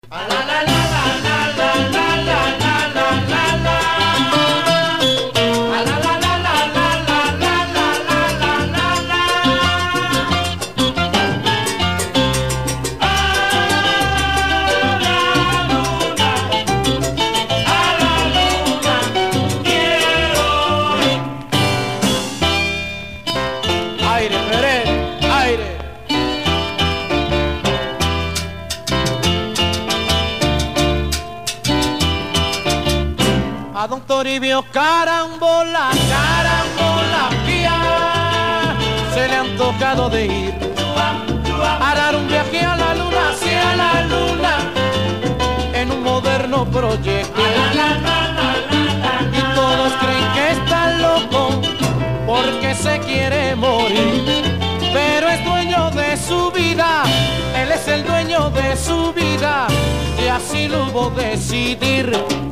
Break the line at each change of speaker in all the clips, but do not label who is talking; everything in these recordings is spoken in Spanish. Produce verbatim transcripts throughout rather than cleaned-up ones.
A don Toribio carambola, carambola, pía, se le ha antojado de ir a dar un viaje a la luna, hacia la luna, en un moderno proyecto. Y todos creen que está loco porque se quiere morir, pero es dueño de su vida, él es el dueño de su vida, y así lo hubo decidir.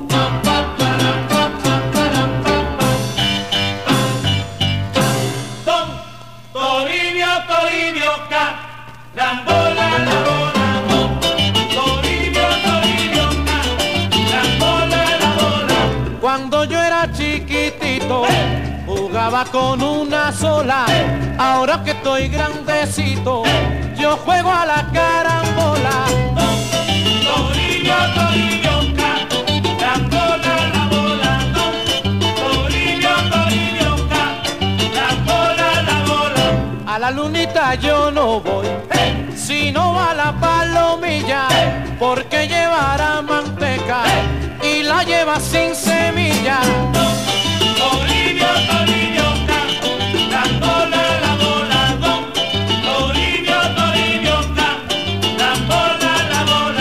Don Toribio, Toribio, carambola, la bola, don Toribio, Toribio, carambola, la bola.
Cuando yo era chiquitito, ¡eh!, jugaba con una sola, ¡eh!, ahora que estoy grandecito, ¡eh!, yo juego a la carambola.
Don Toribio, Toribio, carambola, la bola, don Toribio, Toribio, carambola, la bola.
A la lunita yo no voy, ¡eh!, sino a la palomilla, ¡eh!, porque llevará manteca, ¡eh!, y la lleva sin semilla.
Don Toribio, Toribio, carambola, la bola, don Toribio, Toribio, carambola, la bola.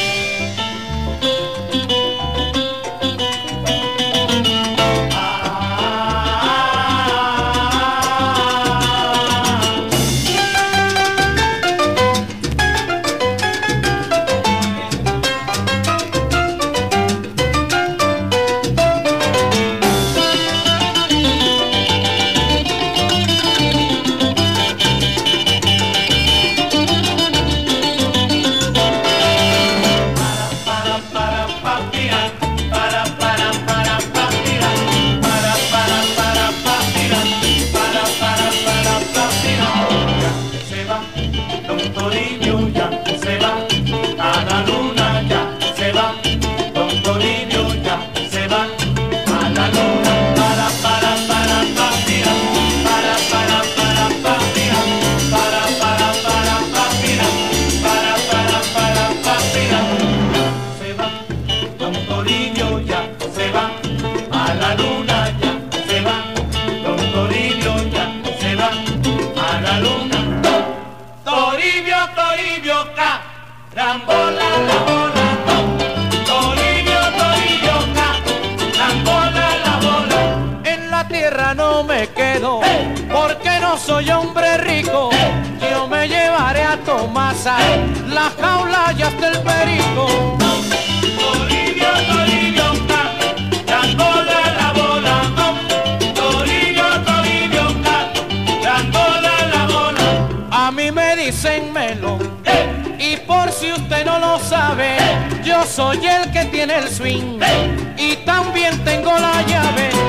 Carambola, la bola, don Toribio, Toribio, carambola, la bola.
En la tierra no me quedo, ¡hey!, porque no soy hombre rico, ¡hey!, yo me llevaré a Tomasa, ¡hey!, la jaula y hasta el perico.
Don Toribio, Toribio, carambola, la bola, don Toribio, Toribio, carambola, la bola.
A mí me dicen melón, ¡hey!, y por si usted no lo sabe, ¡hey!, yo soy el que tiene el swing, ¡hey!, y también tengo la llave.